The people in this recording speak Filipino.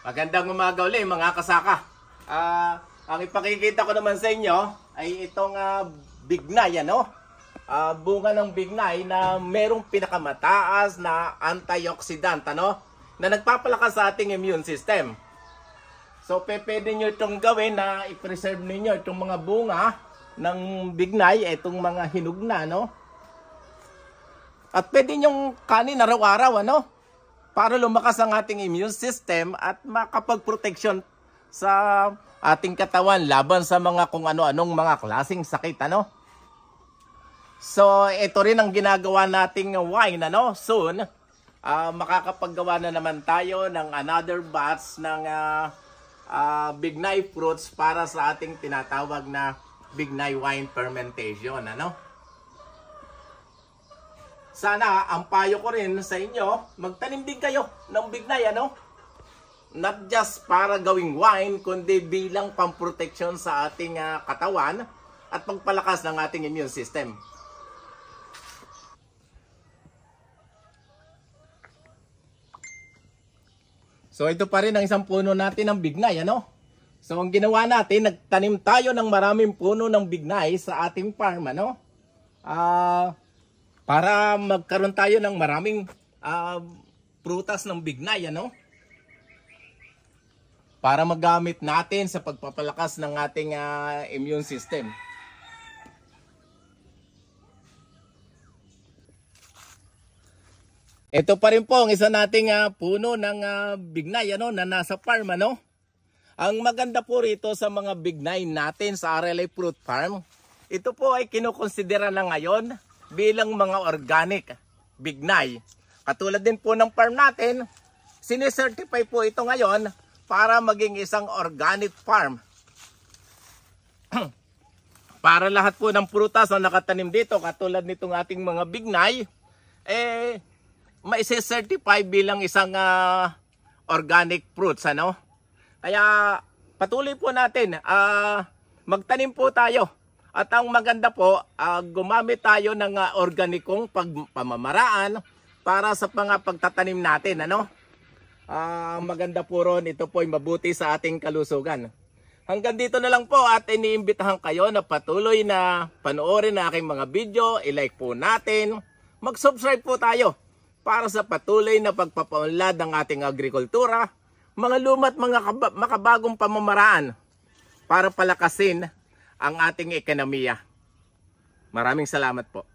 Magandang umaga ulit mga kasaka. Ang ipakikita ko naman sa inyo ay itong Bignay, ano? Bunga ng Bignay na merong pinakamataas na antioxidant, ano? Na nagpapalakas sa ating immune system. So pwede nyo itong gawin na i-preserve ninyo itong mga bunga ng Bignay, itong mga hinog na, no? At pwede nyong kanin araw-araw, ano? Para lumakas ang ating immune system at makapag-protection sa ating katawan laban sa mga kung ano-anong mga klaseng sakit, ano? So, ito rin ang ginagawa nating wine, ano? Soon, makakapaggawa na naman tayo ng another batch ng Bignay fruits para sa ating tinatawag na Bignay wine fermentation, ano? Sana, ang payo ko rin sa inyo, magtanim din kayo ng Bignay, ano? Not just para gawing wine, kundi bilang pamproteksyon sa ating katawan at pagpalakas ng ating immune system. So, ito pa rin ang isang puno natin ng Bignay, ano? So, ang ginawa natin, nagtanim tayo ng maraming puno ng Bignay sa ating farm, ano? Para magkaroon tayo ng maraming prutas ng Bignay, ano? Para magamit natin sa pagpapalakas ng ating immune system. Ito pa rin po ang isa nating puno ng Bignay, ano, na nasa farm, ano? Ang maganda po rito sa mga Bignay natin sa RLA Fruit Farm, ito po ay kinukonsidera na ngayon bilang mga organic Bignay. Katulad din po ng farm natin, sinicertify po ito ngayon para maging isang organic farm. Para lahat po ng prutas na nakatanim dito, katulad nitong ating mga Bignay, ma-certify bilang isang organic fruits, ano? Kaya patuloy po natin, magtanim po tayo. At ang maganda po, gumamit tayo ng organikong pamamaraan para sa mga pagtatanim natin, ano? Maganda po ron, ito po ay mabuti sa ating kalusugan. Hanggang dito na lang po at iniimbitahan kayo na patuloy na panoorin na aking mga video, i-like po natin, mag-subscribe po tayo para sa patuloy na pagpapaunlad ng ating agrikultura, mga lumat mga makabagong pamamaraan para palakasin ang ating ekonomiya. Maraming salamat po.